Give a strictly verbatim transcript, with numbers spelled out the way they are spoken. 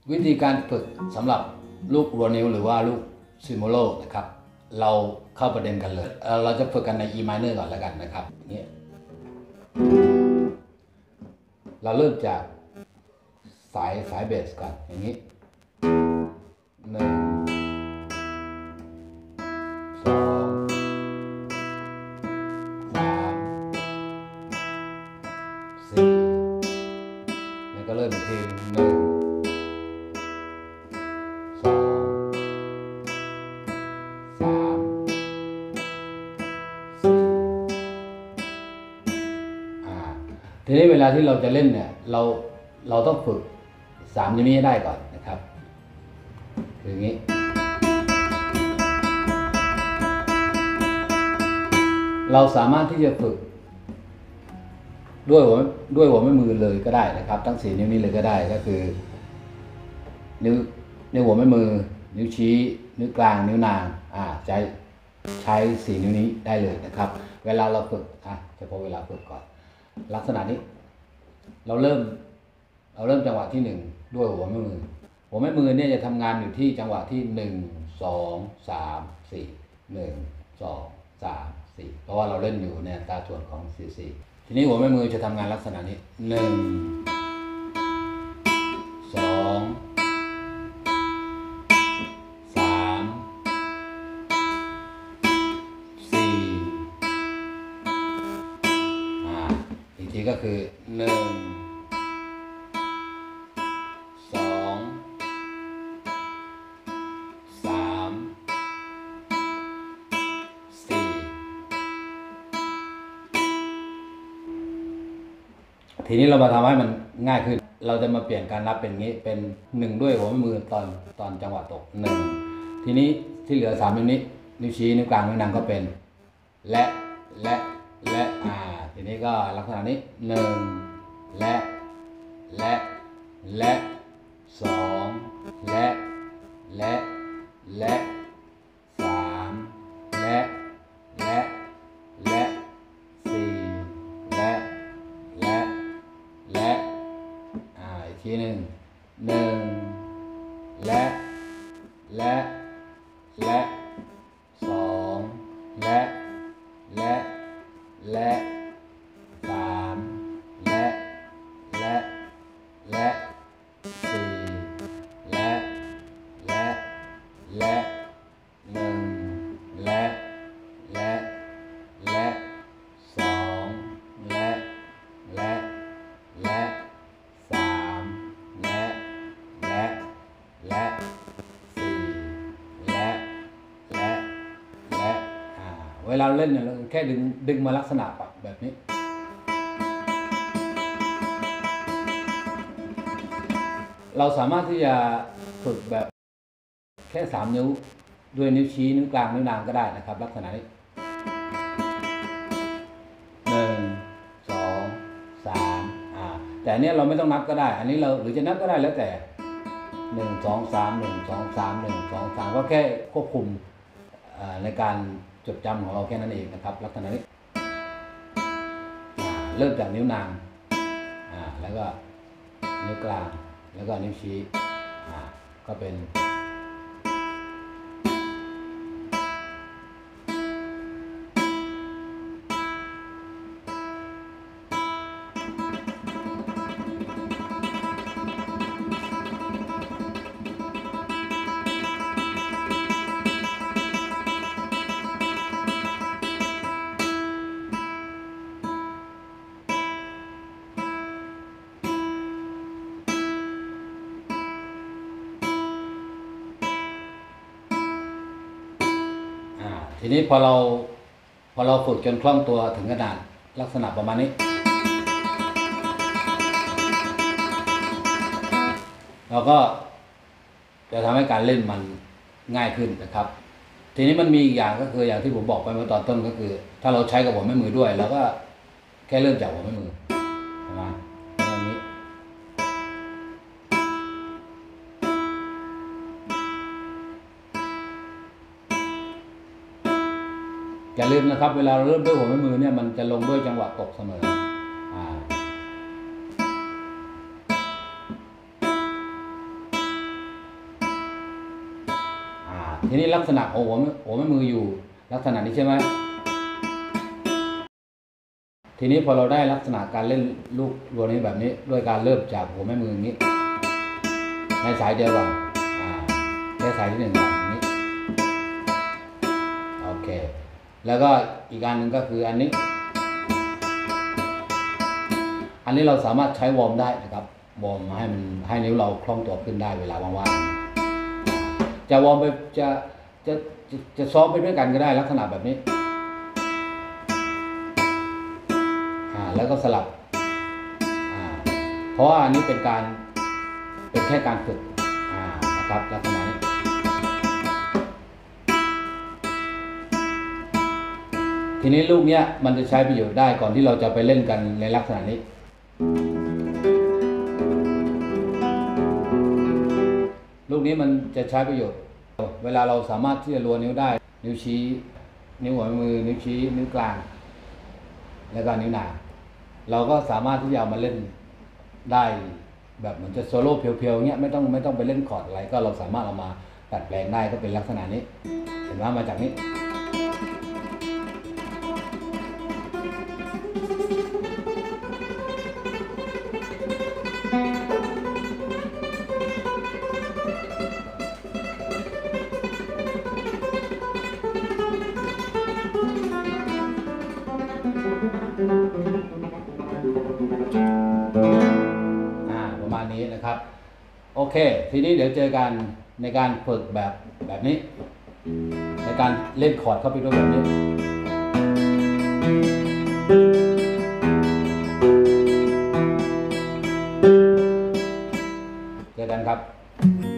วิธีการฝึกสำหรับลูกรัวนิ้วหรือว่าลูกซิโมโลนะครับเราเข้าประเด็นกันเลยเเราจะฝึกกันใน E minor ก่อนแล้วกันนะครับนี่เราเริ่มจากสายสายเบสก่อนอย่างนี้หนึ่งสองสามสี่แล้วก็เริ่มอีกทีหนึ่งสองสามสี่อ่าทีนี้เวลาที่เราจะเล่นเนี่ยเราเราต้องฝึกสามนิ้วนี้ให้ได้ก่อนนะครับคืออย่างนี้เราสามารถที่จะฝึกด้วยหัวด้วยหัวแม่มือเลยก็ได้นะครับทั้งสี่นิ้วนี้เลยก็ได้ก็คือนิ้วนิ้วหัวแม่มือนิ้วชี้นิ้วกลางนิ้วนางอ่าใช้ใช้สี่นิ้วนี้ได้เลยนะครับเวลาเราฝึกอ่ะเฉพาะเวลาฝึกก่อนลักษณะนี้เราเริ่มเราเริ่มจังหวะที่หนึ่งด้วยหัวแม่มือหัวแม่มือเนี่ยจะทำงานอยู่ที่จังหวะที่หนึ่งสองสามสี่หนึ่งสองสามสี่เพราะว่าเราเล่นอยู่ในอัตราส่วนของสี่สี่ทีนี้หัวแม่มือจะทำงานลักษณะนี้หนึ่งสองสามสี่อ่าอีกทีก็คือหนึ่งสองสามสี่ทีนี้เรามาทำให้มันง่ายขึ้นเราจะมาเปลี่ยนการนับเป็นงี้เป็นหนึ่งด้วยหัวแม่มือตอนตอนจังหวะตกหนึ่งทีนี้ที่เหลือสามนิ้วนี้นิ้วชี้นิ้วกลางนิ้วนางก็เป็นและและและอ่าทีนี้ก็ลักษณะนี้หนึ่งและและและสองและและและสามและและและสี่และและและอ่าอีกทีหนึ่งหนึ่งและและและสองและและและสามและและและสี่และและและหนึ่งและและและสองและและและสามและและและสี่และและและอ่าเวลาเล่นเนี่ยเราแค่ดึงดึงมาลักษณะแบบนี้เราสามารถที่จะฝึกแบบแค่สามนิ้วด้วยนิ้วชี้นิ้วกลางนิ้วนางก็ได้นะครับลักษณะนี้หนึ่งสองสามอ่าแต่เนี้ยเราไม่ต้องนับก็ได้อันนี้เราหรือจะนับก็ได้แล้วแต่หนึ่งสองสามหนึ่งสองสามหนึ่งสองสามก็แค่ควบคุมในการจดจำของเราแค่นั้นเองนะครับลักษณะนี้เริ่มจากนิ้วนางอ่าแล้วก็นิ้วกลางแล้วก็นิ้วชี้อ่าก็เป็นทีนี้พอเราพอเราฝึกจนคล่องตัวถึงขนาดลักษณะประมาณนี้เราก็จะทำให้การเล่นมันง่ายขึ้นนะครับทีนี้มันมีอีกอย่างก็คืออย่างที่ผมบอกไปเมื่อตอนต้นก็คือถ้าเราใช้กับหัวแม่มือด้วยเราก็แค่เริ่มจากหัวแม่มือใช่ไหมอย่างนี้อย่าลืมนะครับเวลาเราเริ่มด้วยหัวแม่มือเนี่ยมันจะลงด้วยจังหวะตกเสมออ่าทีนี้ลักษณะของหัวหัวแม่มืออยู่ลักษณะนี้ใช่ไหมทีนี้พอเราได้ลักษณะการเล่นลูกรัวนี้แบบนี้ด้วยการเริ่มจากหัวแม่มืออย่างนี้ในสายเดียวก่อนอ่าได้สายที่หนึ่งก่อนอย่างนี้โอเคแล้วก็อีกอันหนึ่งก็คืออันนี้อันนี้เราสามารถใช้วอร์มได้นะครับวอร์มให้มันให้นิ้วเราคล่องตัวขึ้นได้เวลาว่างๆจะวอร์มไปจะจะจะจะซ้อมไปด้วยกันก็ได้ลักษณะแบบนี้อ่าแล้วก็สลับอ่าเพราะว่าอันนี้เป็นการเป็นแค่การฝึกอ่านะครับลักษณะนี้ทีนี้ลูกเนี้ยมันจะใช้ประโยชน์ได้ก่อนที่เราจะไปเล่นกันในลักษณะนี้ลูกนี้มันจะใช้ประโยชน์เวลาเราสามารถที่จะรัวนิ้วได้นิ้วชี้นิ้วหัวมือนิ้วชี้นิ้วกลางแล้วก็นิ้วนางเราก็สามารถที่จะเอามาเล่นได้แบบเหมือนจะโซโล่เพียวๆเงี้ยไม่ต้องไม่ต้องไปเล่นคอร์ดอะไรก็เราสามารถเอามาดัดแปลงได้ก็เป็นลักษณะนี้เห็นว่ามาจากนี้ประมาณนี้นะครับโอเคทีนี้เดี๋ยวเจอกันในการฝึกแบบแบบนี้ในการเล่นคอร์ดเข้าไปด้วยแบบนี้เจอกันครับ